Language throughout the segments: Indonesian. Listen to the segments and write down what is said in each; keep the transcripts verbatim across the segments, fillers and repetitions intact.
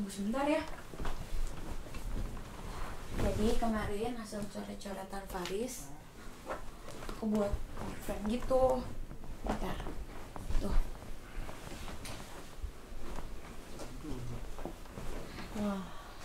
tunggu sebentar ya. Jadi kemarin hasil coret-coretan Faris aku buat frame gitu. Bentar. Tuh. Wah.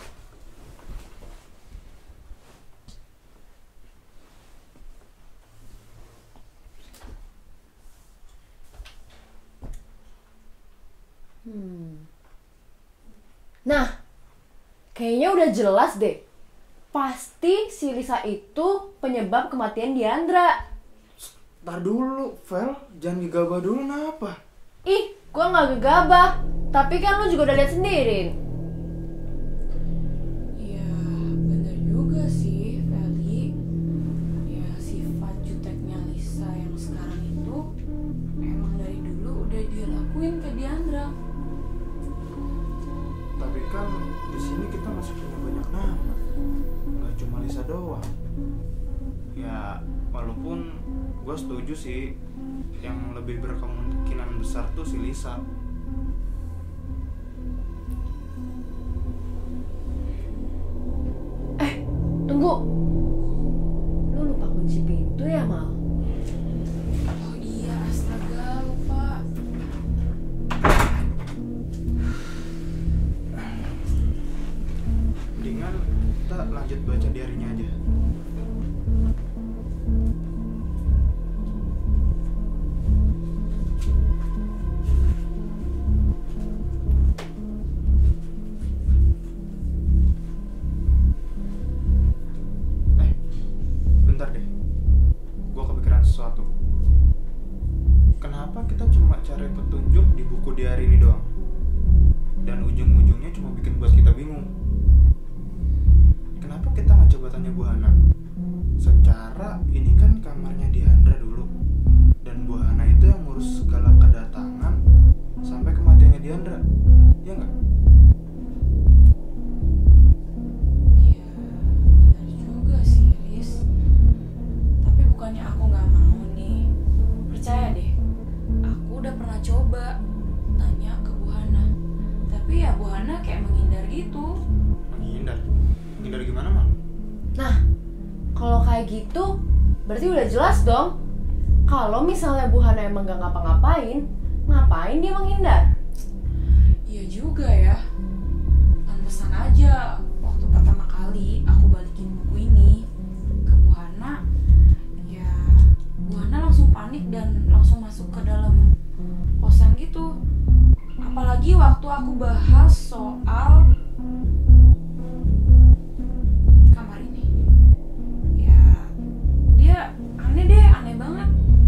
Hmm. Nah, kayaknya udah jelas deh. Pasti si Lisa itu penyebab kematian Diandra. Ntar dulu, Vel. Jangan gegabah dulu, kenapa? Ih, gua gak gegabah. Tapi kan lu juga udah lihat sendiri. Ya, bener juga sih, Feli. Ya, sifat juteknya Lisa yang sekarang itu emang dari dulu udah dia lakuin ke Diandra. Tapi kan di sini kita masih punya banyak nama. Gak cuma Lisa doang. Ya, walaupun gue setuju sih yang lebih berkemungkinan besar tuh si Lisa. Eh, tunggu. Lu lupa kunci pintu ya, Mal? Oh iya, astaga, lupa. Mendingan kita lanjut baca diarinya aja. Eh, bentar deh. Gua kepikiran sesuatu. Kenapa kita cuma cari petunjuk di buku diari ini doang? Dan ujung-ujungnya cuma bikin buat kita bingung. Kenapa kita nggak coba tanya Bu Hana? Secara ini kan kamarnya Diandra dulu, dan Bu Hana itu yang ngurus segala kedatangan sampai kematiannya Diandra, ya nggak? Ya, benar juga sih, Riz. Tapi bukannya aku nggak mau nih. Percaya deh, aku udah pernah coba tanya ke Bu Hana. Tapi ya Bu Hana kayak menghindar gitu. Menghindar? Menghindar gimana, Mal? Nah, kalau kayak gitu, berarti udah jelas dong. Kalau misalnya Bu Hana emang gak ngapa-ngapain, ngapain dia menghindar? Iya juga ya. Pantesan aja waktu pertama kali aku balikin buku ini ke Bu Hana, ya Bu Hana langsung panik dan langsung masuk ke dalam kosan gitu. Apalagi waktu aku bahas soal kamar ini. Ya, dia aneh deh, aneh banget.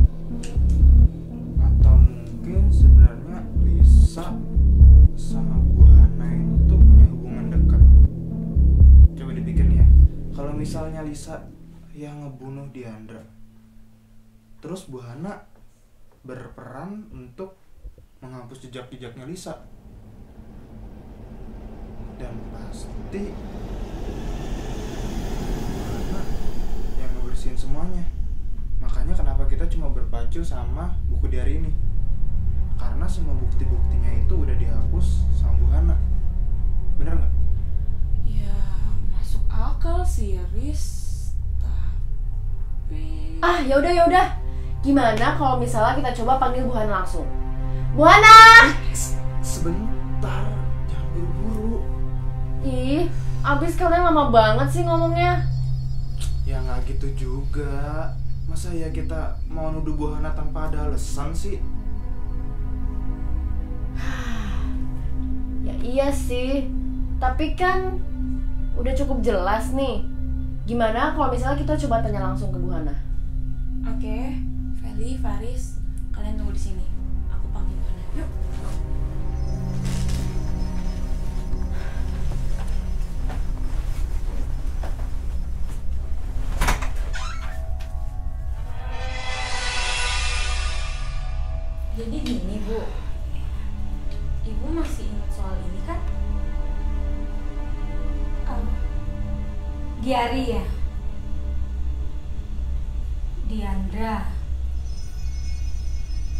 Atau mungkin sebenarnya Lisa sama Bu Hana itu punya hubungan dekat. Coba dipikir nih ya, kalau misalnya Lisa yang ngebunuh Diandra, terus Bu Hana berperan untuk menghapus jejak-jejaknya Lisa, dan pasti Bu Hana yang ngebersihin semuanya. Makanya kenapa kita cuma berpacu sama buku diari ini, karena semua bukti-buktinya itu udah dihapus sama Bu Hana. Bener nggak? Ya, masuk akal sih, Riz. Tapi Ah, yaudah yaudah. Gimana kalau misalnya kita coba panggil Bu Hana langsung? Bu Hana! Sebentar, jangan buru-buru. Ih, abis kalian lama banget sih ngomongnya. Ya nggak gitu juga. Masa ya kita mau nuduh Bu Hana tanpa ada alasan sih? Ya iya sih, tapi kan udah cukup jelas nih. Gimana kalau misalnya kita coba tanya langsung ke Bu Hana? oke, Feli, Faris, kalian tunggu di sini. Aku panggil Bu Hana. Yuk. Jadi gini, Bu. Ibu masih ingat soal ini kan? Oh, diari ya? Diandra.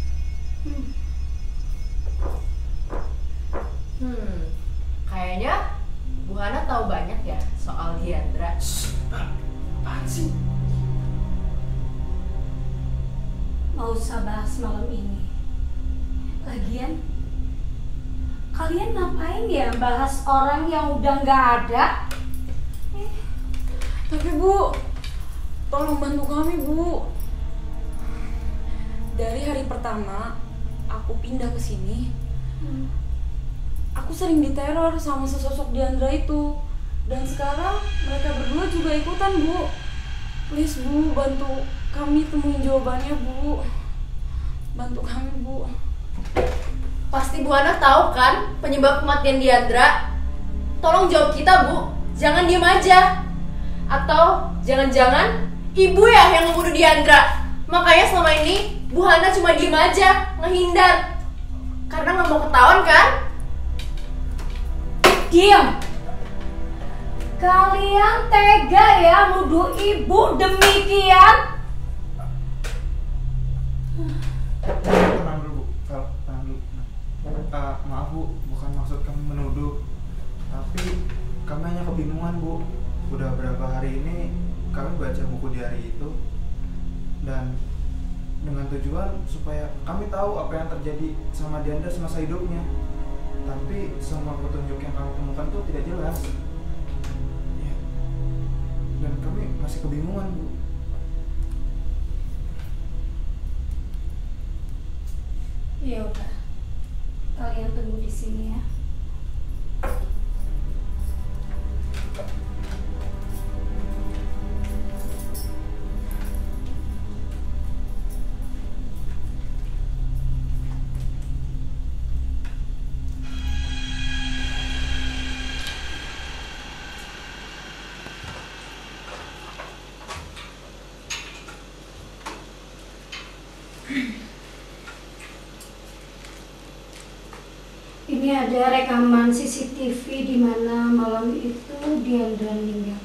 Hmm, kayaknya Shh, ah, apaan sih? Mau usah bahas malam ini. Lagian, kalian ngapain ya bahas orang yang udah nggak ada? Tapi Bu, tolong bantu kami Bu. Dari hari pertama aku pindah ke sini, Hmm. aku sering diteror sama sesosok Diandra itu. Dan sekarang mereka berdua juga ikutan Bu. Please Bu, bantu kami temuin jawabannya Bu. Bantu kami Bu. Pasti Bu Hana tahu kan penyebab kematian Diandra? Tolong jawab kita Bu, jangan diem aja. Atau jangan-jangan ibu ya yang ngebunuh Diandra? Makanya selama ini Bu Hana cuma diem aja, ngehindar. Karena nggak mau ketahuan kan? Diam! Kalian tega ya nuduh ibu demikian? Tenang dulu, Bu. Vel, tenang dulu. Uh, maaf Bu, bukan maksud kami menuduh, tapi kami hanya kebingungan Bu. Udah berapa hari ini kami baca buku diary itu, dan dengan tujuan supaya kami tahu apa yang terjadi sama Diandra semasa hidupnya. Tapi semua petunjuk yang kami temukan itu tidak jelas. Ya. Dan kami masih kebingungan Bu. Ya udah, kalian tunggu di sini ya. Ini ada rekaman C C T V di mana malam itu Diandra meninggal.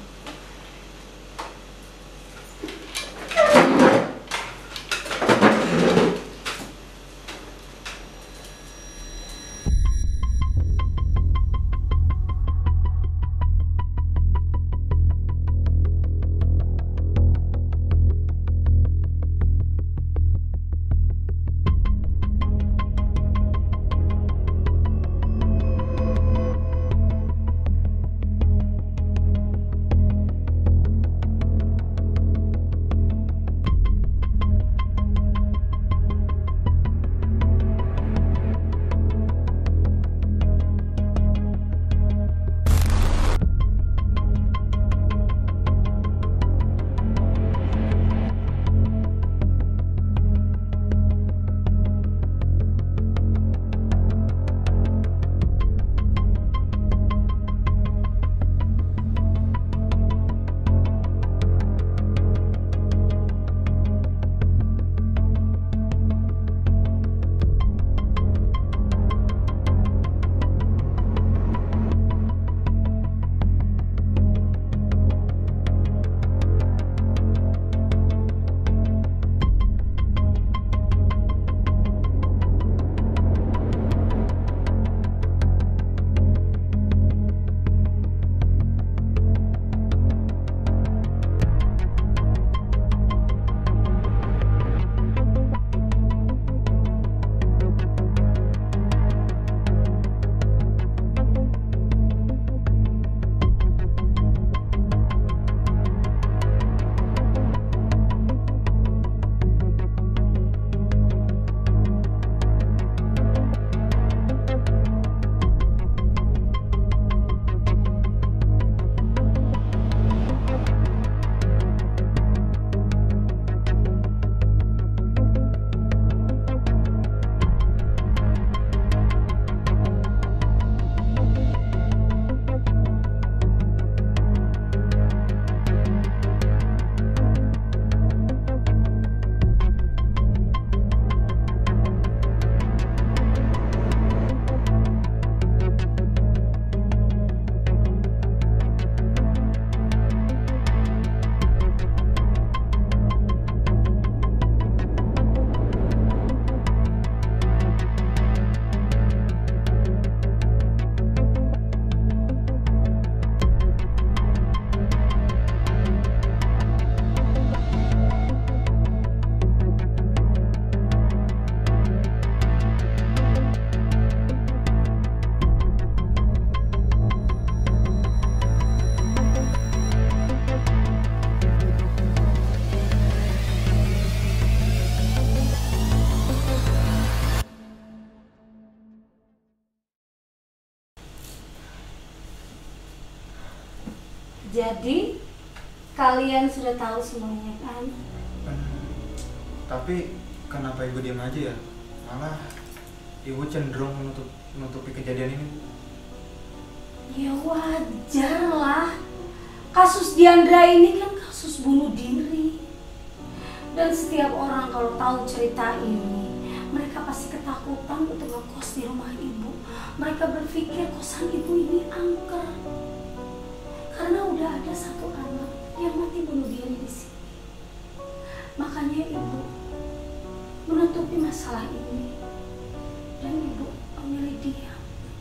Jadi kalian sudah tahu semuanya kan? Hmm, tapi kenapa ibu diam aja ya? Malah ibu cenderung menutup, menutupi kejadian ini. Ya wajar lah. Kasus Diandra ini kan kasus bunuh diri. Dan setiap orang kalau tahu cerita ini, mereka pasti ketakutan untuk ngekos di rumah ibu. Mereka berpikir kosan ibu ini angker. Karena udah ada satu anak yang mati bunuh diri di sini. Makanya ibu menutupi masalah ini. Dan ibu memilih diam.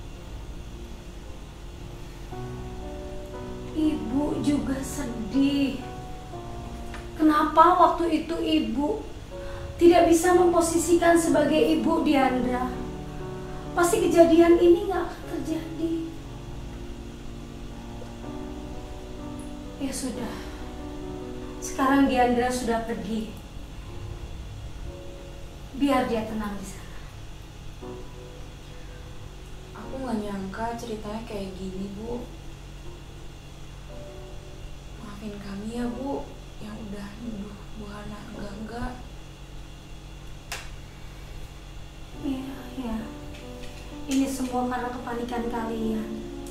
Ibu juga sedih. Kenapa waktu itu ibu tidak bisa memposisikan sebagai ibu Diandra? Pasti kejadian ini nggak akan terjadi. Ya sudah. Sekarang Diandra sudah pergi. Biar dia tenang di sana. Aku nggak nyangka ceritanya kayak gini, Bu. Maafin kami ya, Bu, yang udah nuduh Bu Hana enggak-enggak. Iya, iya. Ini semua karena kepanikan kalian.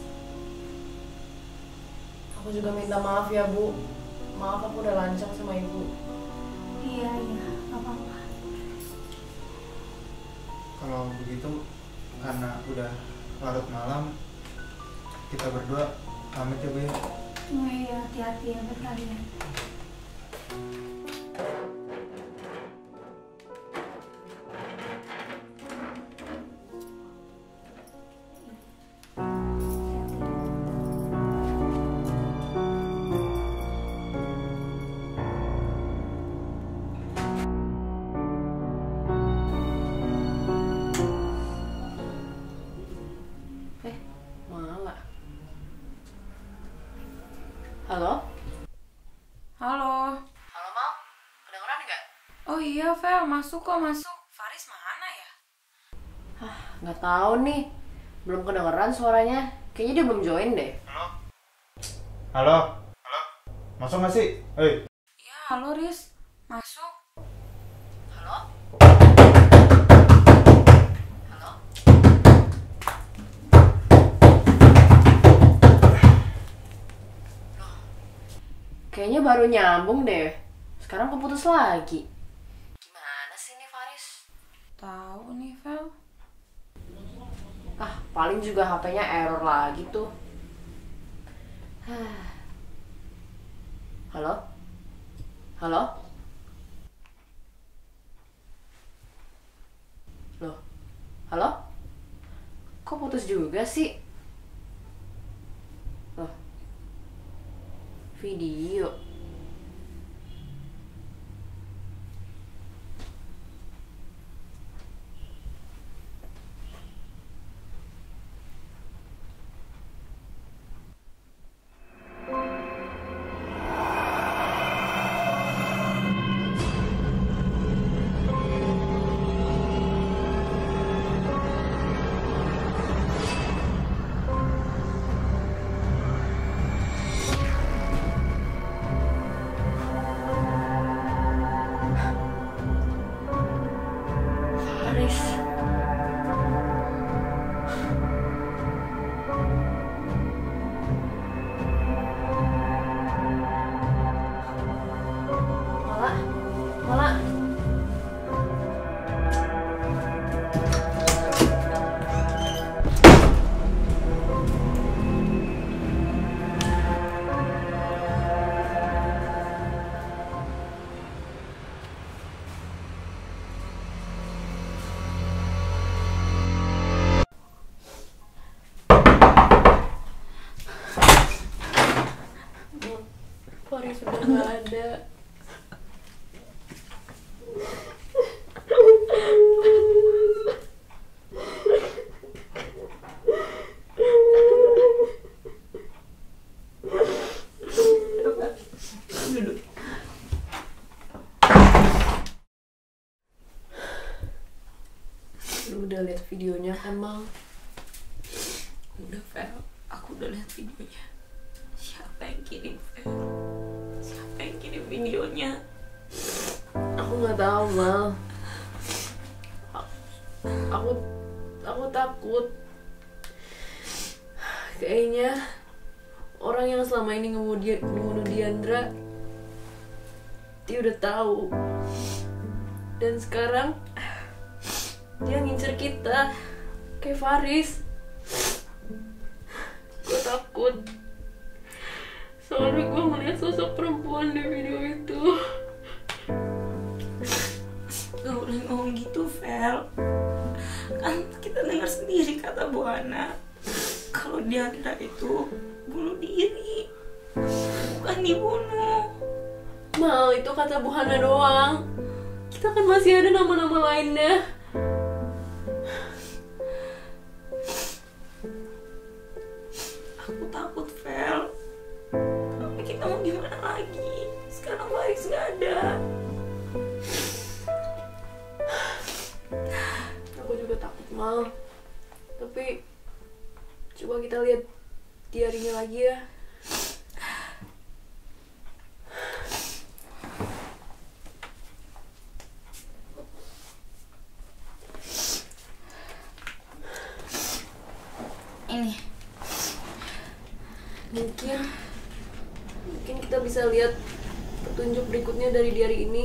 Aku juga minta maaf ya Bu. Maaf aku udah lancang sama ibu. Iya, iya, nggak apa-apa. Kalau begitu, karena udah larut malam, kita berdua pamit ya Bu ya. Oh iya, hati-hati ya berkalian. Eh, malah. Halo? Halo. Halo Mal, kedengeran nggak? Oh iya, Vel, masuk kok, masuk. Faris mana ya? Hah, nggak tahu nih. Belum kedengeran suaranya. Kayaknya dia belum join deh. Halo? Halo? Halo? Masuk nggak sih? Hei. Iya, halo Riz. Masuk. Halo? Halo? Kayaknya baru nyambung deh. Sekarang keputus lagi. Gimana sih nih Faris? Tahu nih, Vel. Ah, paling juga H P-nya error lagi tuh. Halo? Halo? Loh? Halo? Kok putus juga sih? Loh? Video. Faris. Malah, malah. Faris sudah nggak ada. Duduk. Lu udah lihat videonya kan, Mal? Udah, Vel. Aku udah lihat videonya. Siapa? Siapa yang kirim, Fer? Siapa yang kirim videonya? Aku nggak tahu, Mal. Aku aku takut. Kayaknya orang yang selama ini ngebunuh dia, ngebunuh Diandra, dia udah tahu. Dan sekarang dia ngincer kita, kayak Faris. Gue takut. Soalnya gue melihat sosok perempuan di video itu. Gak boleh ngomong gitu, Fel. Kan kita dengar sendiri kata Bu Hana kalau Diandra itu bunuh diri, bukan dibunuh. Mal, itu kata Bu Hana doang. Kita kan masih ada nama-nama lainnya. Aku takut, Fel. Tapi kita mau gimana lagi? Sekarang Faris gak ada. Aku juga takut, Mal. Tapi coba kita lihat diarinya lagi ya. Ini Mungkin Mungkin kita bisa lihat petunjuk berikutnya dari diari ini.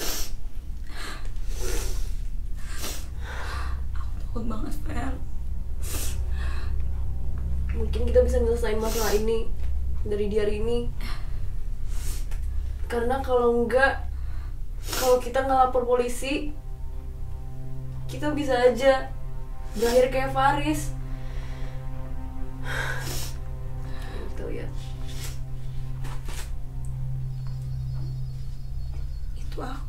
takut banget, Fel. Mungkin kita bisa nyelesain masalah ini dari diari ini. Karena kalau enggak, kalau kita ngelapor polisi, kita bisa aja berakhir kayak Faris. Kita lihat. Itu aku.